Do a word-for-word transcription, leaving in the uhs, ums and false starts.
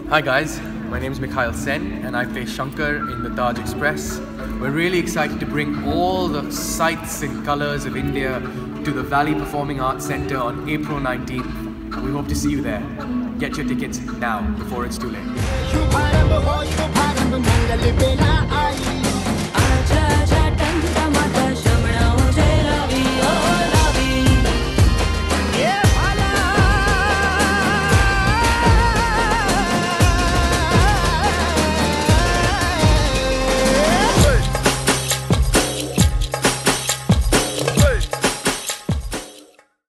Hi guys, my name is Mikhail Sen and I play Shankar in the Taj Express. We're really excited to bring all the sights and colours of India to the Valley Performing Arts Centre on April nineteenth. We hope to see you there. Get your tickets now before it's too late.